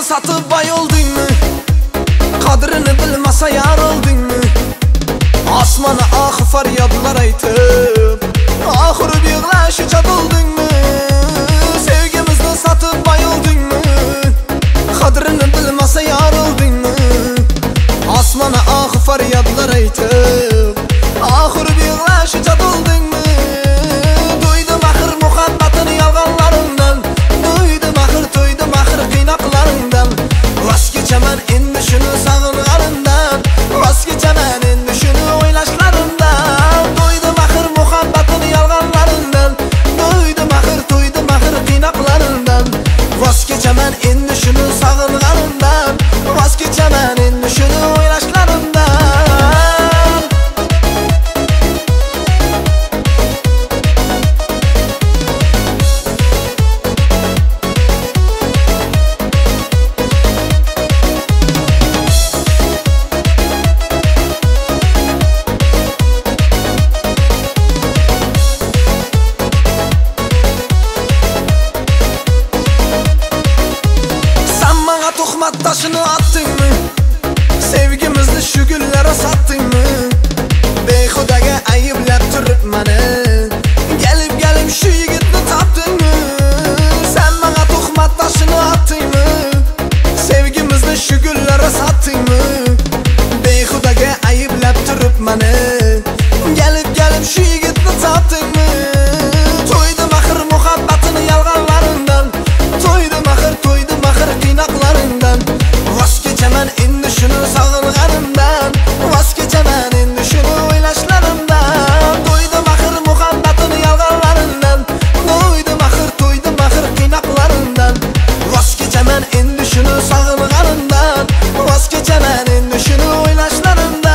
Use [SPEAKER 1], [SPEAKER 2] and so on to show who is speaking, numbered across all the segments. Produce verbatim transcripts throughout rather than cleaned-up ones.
[SPEAKER 1] satib boy oldingmi? Qadrini bilmasa yar oldingmi? Osmona ah faryodlar aytib, oxiri yig'lashicha bo'ldingmi? Sevgimizni satib boy oldingmi? Qadrini bilmasa yar oldingmi? Osmona ah faryodlar aytib, oxiri yig'lashicha bo'ldingmi? To'ydim axir muhabbatini yolg'onlaringdan, to'ydim axir to'ydim axir qiynoqlaringdan. Voz kechaman endi shuni sog'inganimdan, voz kechaman endi shuni o'ylashlarimdan. To'ydim axir muhabbatini yolg'onlaringdan, to'ydim axir to'ydim axir qiynoqlaringdan. Voz kechaman endi shuni sog'inganimdan, voz kechaman endi shuni o'ylashlarimdan. Taşını attın-mı? Sevgimizni shu gullara satdingmi? Behudaga ayblab turib meni, gelib gelib shu yigitni topdingmi? Sen menga tuhmat taşını attın-mı? Sevgimizni shu gullara satdingmi? Behudaga ayblab turib meni, gelib gelib shu yigitni topdingmi? To'ydim axir muhabbatini yolg'onlaringdan, to'ydim axir to'ydim axir qiynoqlaringdan. Voz kechaman endi shuni sog'inganimdan, voz kechaman endi shuni o'ylashlarimdan. To'ydim axir muhabbatini yolg'onlaringdan, to'ydim axir to'ydim axir qiynoqlaringdan. Voz kechaman endi shuni sog'inganimdan, voz kechaman endi shuni o'ylashlarimdan.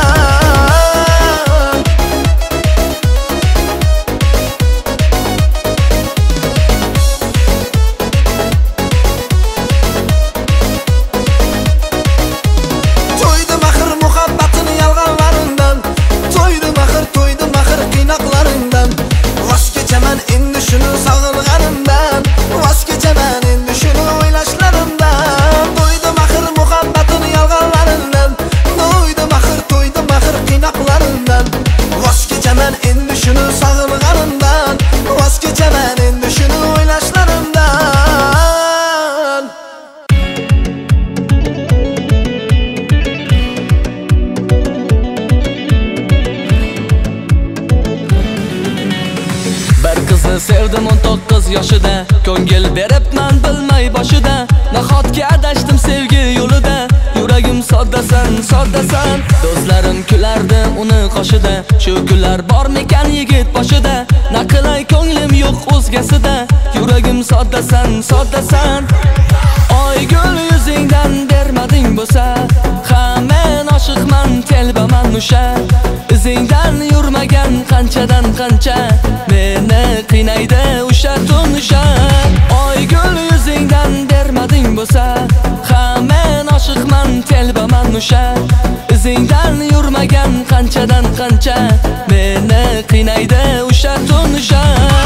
[SPEAKER 2] Sevdim o'n to'qqiz yoshida, ko'ngil beribman bilmay boshida. Nahotki adashdim sevgi yo'lida, yuragim soddasan, soddasan. Do'stlarim kulardi uni qoshida, shu kunlar bormikan yigit boshida. Naqilay ko'nglim yo'q o'zgasida, yuragim soddasan, soddasan. Oygul yuzingdan bermading bo'lsa, ha men oshiqman, telbaman nusha. Izingdan yurmagan qanchadan qancha, meni qiynaydi o'sha tunusha. Oygul yuzingdan bermading bo'lsa, ha men oshiqman, telbaman nusha. Izingdan yurmagan qanchadan qancha, meni qiynaydi o'sha tunusha.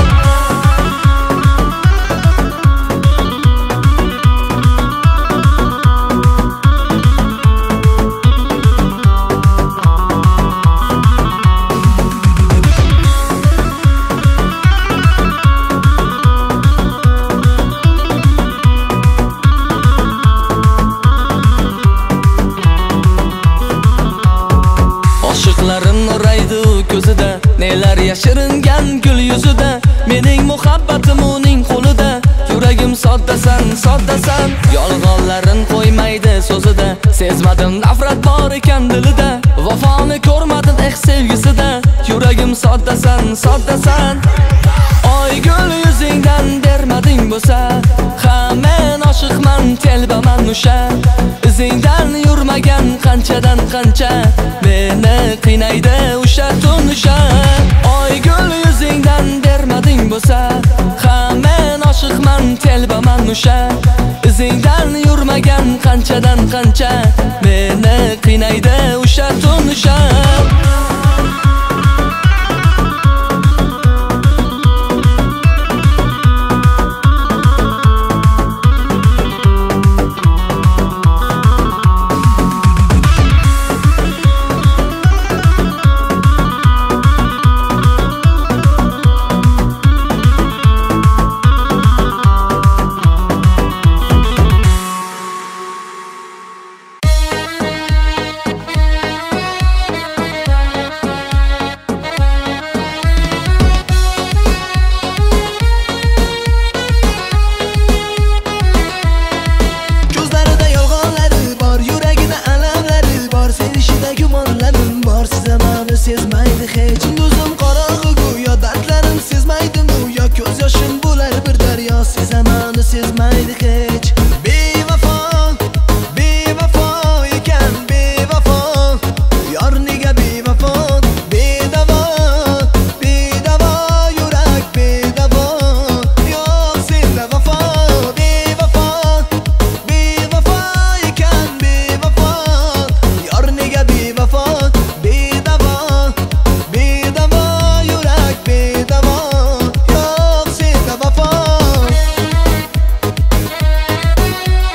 [SPEAKER 2] Ko'zida nelar yashiringan gul yuzida, mening muhabbatim uning qo'lida. Yuragim soddasan, soddasan. Yolg'onlarin qo'ymaydi so'zida, sezmadim nafrat bor ekan dilida. Vafoni ko'rmadim eh sevgisida, yuragim soddasan, soddasan. Oygul yuzingdan bermading bo'lsa, ha men oshiqman, telbaman nusha. Izingdan yurmagan qanchadan qancha, meni qiynaydi o'sha tunusha. Oygul yuzingdan bermading bo'lsa, ha men oshiqman, telbaman nusha. Izingdan yurmagan qanchadan qancha, meni qiynaydi o'sha tunusha.
[SPEAKER 1] hech. Bevafo, bevafo ekan bevafo. Yor nega bevafo? Bedavo, bedavo yurak bedavo. Yo'q senda vafo, bevafo, bevafo ekan bevafo. Yor nega bevafo? Bedavo, bedavo yurak bedavo. Yo'q senda vafo.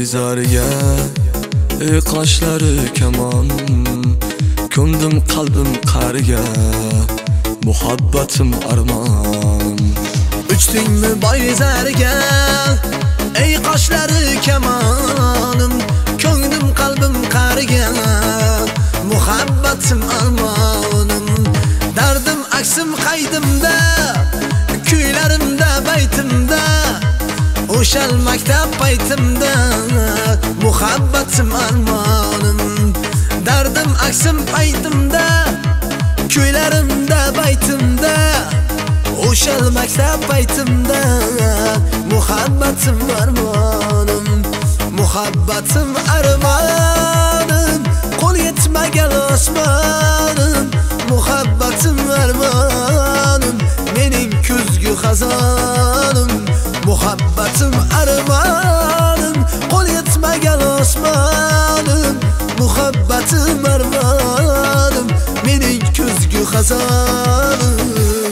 [SPEAKER 2] boyzarga ey qoshlari kamon ko'mdim qalbim qariga muhabbatim armon
[SPEAKER 1] Uchdingmi boyzarga ey qoshlari kamonim ko'nglim qalbim qariga muhabbatim armonim dardim aksim qaydimda kuylarimda baytimda o'shal maktab paytimda muhabbatim armonim dardim aksim paytimda kuylarimda baytimda o'shal maktab paytimda muhabbatim armonim muhabbatim armonim qo'l yetmagan osmonim muhabbatim armonim mening kuzgi xazonim muhabbatim armonim qo'l yetmagan osmonim muhabbatim armonim mening kuzgi xazonim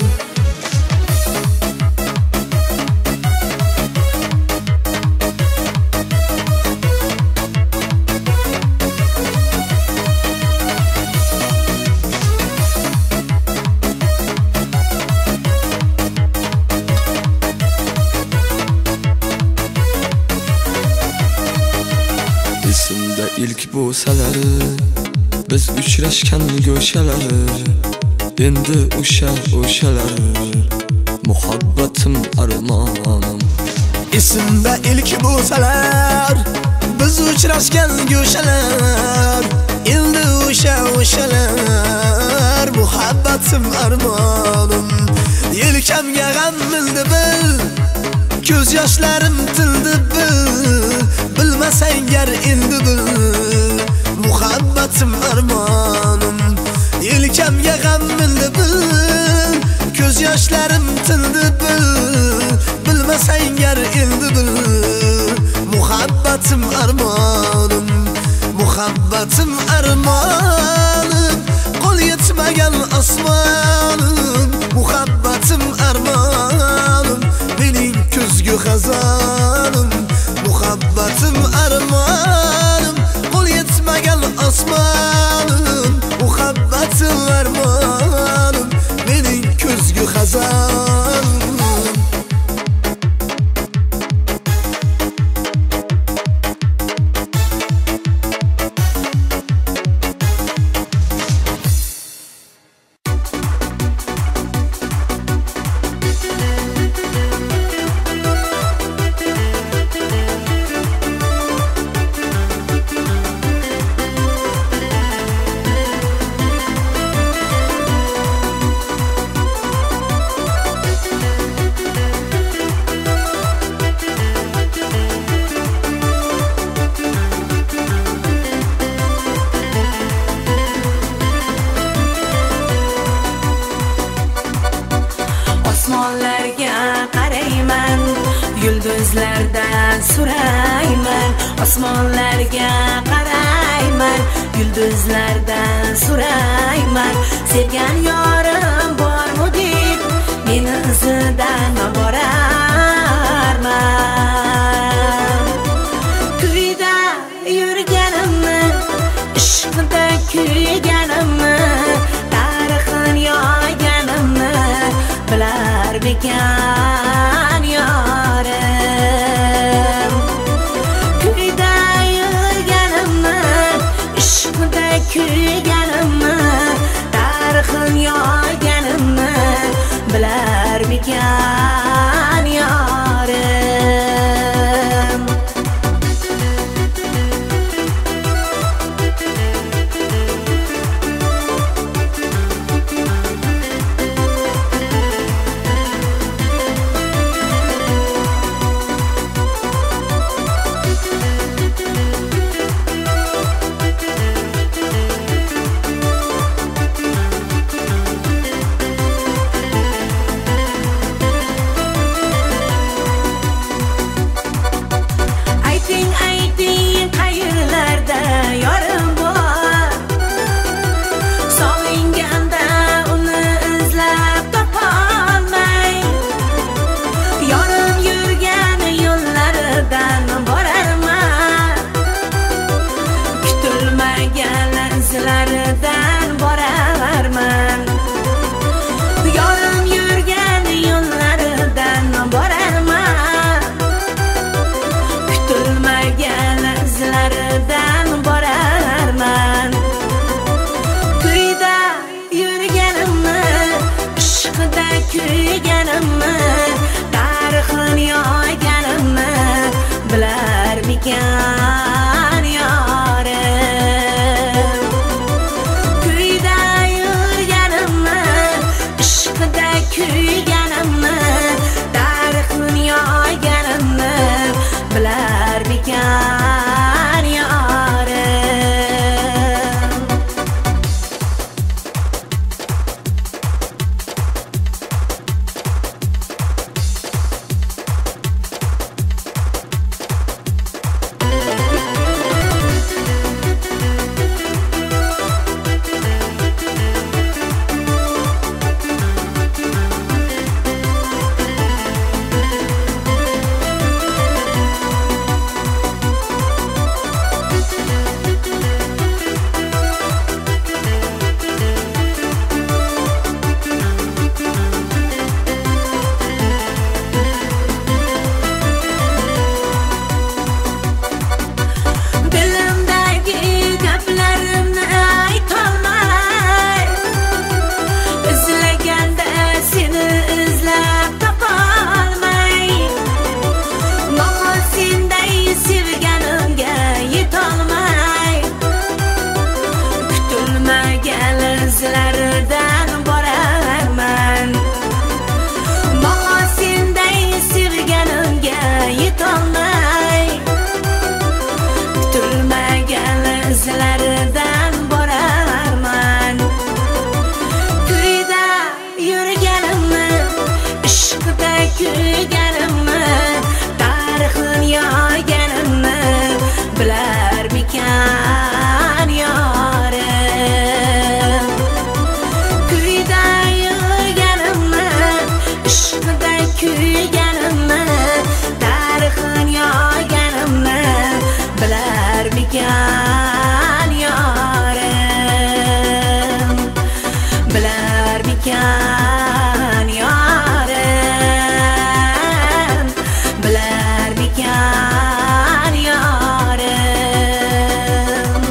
[SPEAKER 2] Esimda ilk bo'lsalar biz uchrashgan go'shalar endi o'sha o'shalar muhabbatim armonim
[SPEAKER 1] Esimda ilk bo'lsalar biz uchrashgan go'shalar endi o'sha o'shalar muhabbatim armonim yelkamga g'am mildi bil ko'z yoshlarim tildi bil bilmasang gar endi bil muhabbatim armonim yelkamga g'am mildi bil ko'z yoshlarim tildi bil bilmasang gar endi bil muhabbatim armonim muhabbatim armonim qo'l yetmagan osmonim muhabbatim armonim mening kuzgi xazonim muhabbatim armonim qo'l yetmagan osmonim muhabbatim armonim mening kuzgi xazonim
[SPEAKER 3] yulduzlardan so'rayman osmonlarga qarayman yulduzlardan so'rayman sevgan yorim bormi deb meni izidan borarman kuyda yurganimni ishqda kuyganimni tarixin yozganimni bilar bekan yorim kuyda yurganimni ishqda kuyganimni tarixin yozganimni bilar bekan yorim ishqida kuyganimni, tarixini yozganimni bilarmikan yorim. Kuyda yurganimni, ishqida kuyganimni, tarixini yozganimni bilarmikan yorim. Izlaridan borarman, Mo'g'ul senday sevganimga yetolmay, kutilmagan izlaridan borarman. Kuyda yurganimni, ishqida kuyganimni, tarixini yozganimni bilarmikan yorim. Kuyganimni, tarixini yozganimni bilarmikan yorim, bilarmikan yorim, bilarmikan yorim.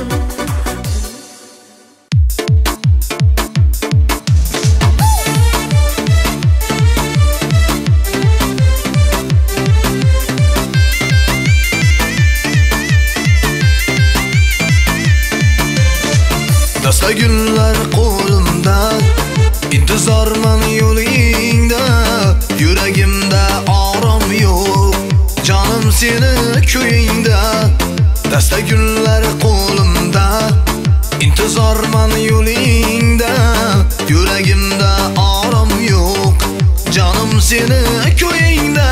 [SPEAKER 1] Dasta günler qo'limda, intizorman yo'lingda, yuragimda orom yo'q, jonim seni ko'yingda. Dasta günler qo'limda, intizorman yo'lingda, yuragimda orom yo'q, jonim seni ko'yingda.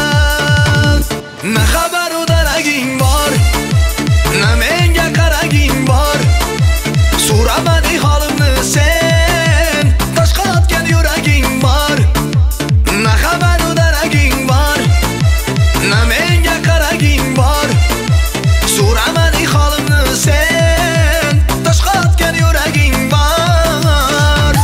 [SPEAKER 1] Na xabar u daraging bor, na menga qaraging bor. So'ramadi holimni sen, toshqa otgan yuraging bor. Na xabar u daraging bor, na menga qaraging bor. So'ramadi holimni sen, toshqa otgan yuraging bor.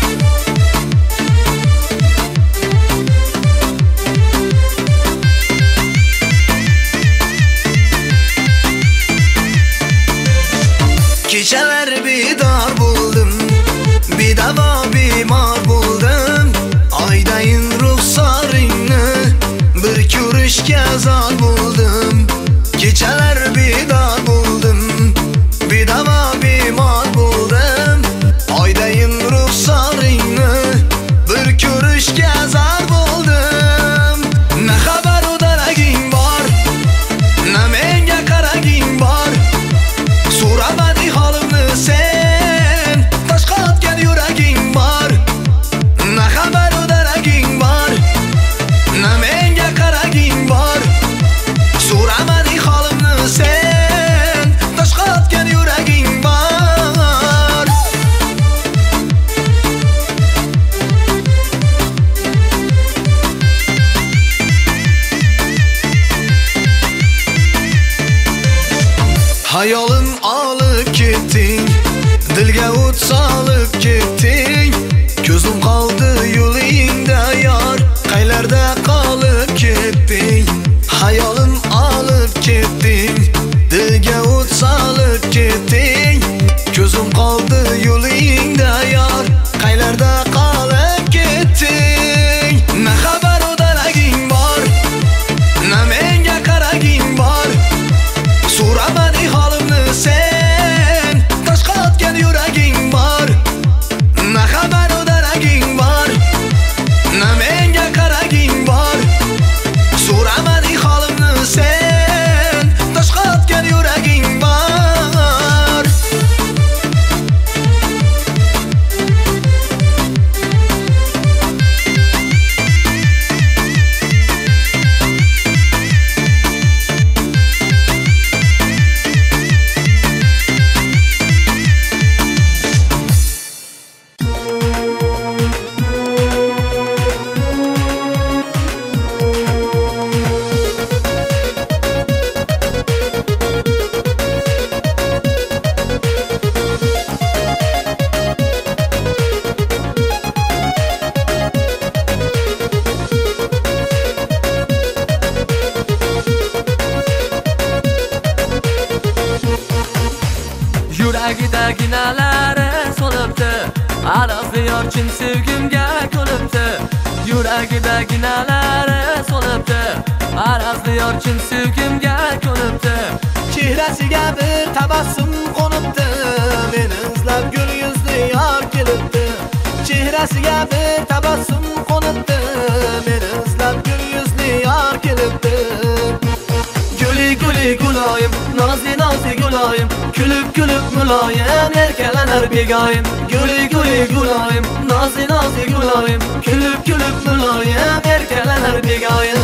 [SPEAKER 1] Kechalar bedor bo'ldim, bedavo bemor bo'ldim. Oydayin ruxsoringni bir ko'rishga zor bo'ldim. Kechalar bedor bo'ldim, bedavo bemor bo'ldim. Oydayin ruxsoringni bir ko'rishga zor bo'ldim. Na xabar u daraging bor, na menga qaraging bor. So'ramadi holimni sen, toshqa otgan yuraging bor. Na xabar u daraging bor, na menga qaraging bor. So'ramadi holimni sen, toshqa otgan yuraging bor. Hayolim olib ketding, dilga o't solib ketding. Ko'zim qoldi yo'lingda yor, qaylarda qolib ketding. Hayolim olib ketding, dilga o't solib ketding. Ko'zim qoldi yo'lingda yor, qaylarda qolib ketding. na menga qaraging bor. So'ramading holimni sen, toshqa otgan yuraging bor.
[SPEAKER 2] Yuragidagi nalari solibdi, arazli yorchin sevgimga ko'libdi. Yuragidagi nalari solibdi, arazli yorchin sevgimga ko'libdi.
[SPEAKER 1] Chehrasiga bir tabassum qo'nibdi, meni izlab gul yuzli yor kelibdi. Chehrasiga bir tabassum qo'nibdi, meni izlab gul yuzli yor kelibdi. Guli guli guloyim, nozli nozli guloyim, kulib kulib muloyim, erkalanar begoyim. Guli guli guloyim, nozli nozli guloyim, kulib kulib muloyim, erkalanar begoyim.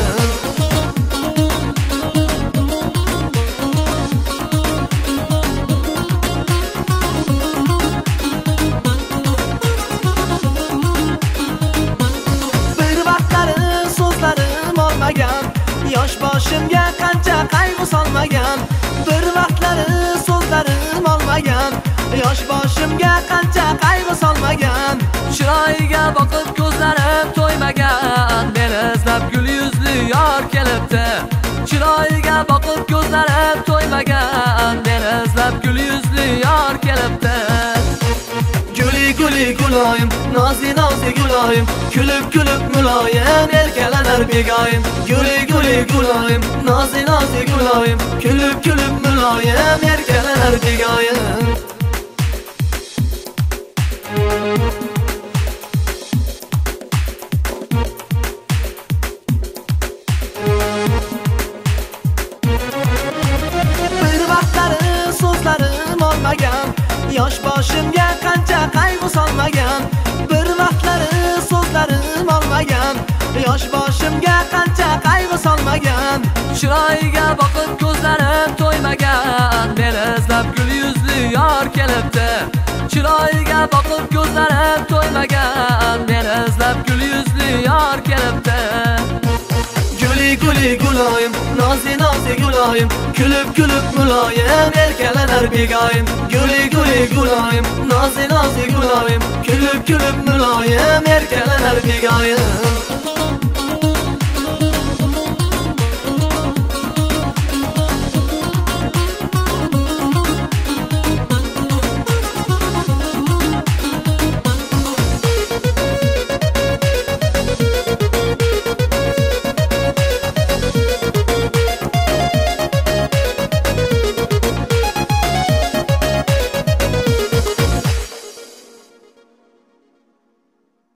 [SPEAKER 1] Bir vaqtlari so'zlarim olmagan, yosh boshimga qancha qayg'u solmagan. Bir vaqtlari so'zlarim olmagan, yosh boshimga qancha qayg'u solmagan.
[SPEAKER 2] Chiroyiga boqib ko'zlarim to'ymagan, meni izlab gul yuzli yor kelibdi. Chiroyiga boqib ko'zlarim to'ymagan, meni izlab gul yuzli yor kelibdi.
[SPEAKER 1] Guli guli guloyim, nozli nozli guloyim, kulib kulib muloyim, erkalanar begoyim. Guli guli guloyim, nozli nozli guloyim, kulib kulib muloyim, erkalanar begoyim. Bir vaqtlari so'zlarim olmagan, yosh boshimga qancha qayg'u solmagan. Bir vaqtlari so'zlarim olmagan, yosh boshimga qancha qayg'u solmagan.
[SPEAKER 2] Chiroyiga boqib ko'zlarim to'ymagan, meni izlab gul yuzli yor kelibdi. Chiroyiga boqib ko'zlarim to'ymagan, meni izlab gul yuzli yor kelibdi.
[SPEAKER 1] Guli guli guloyim, nozli nozli guloyim, kulib kulib muloyim, erkalanar begoyim. Guli guli guloyim, nozli nozli guloyim, kulib kulib muloyim, erkalanar begoyim.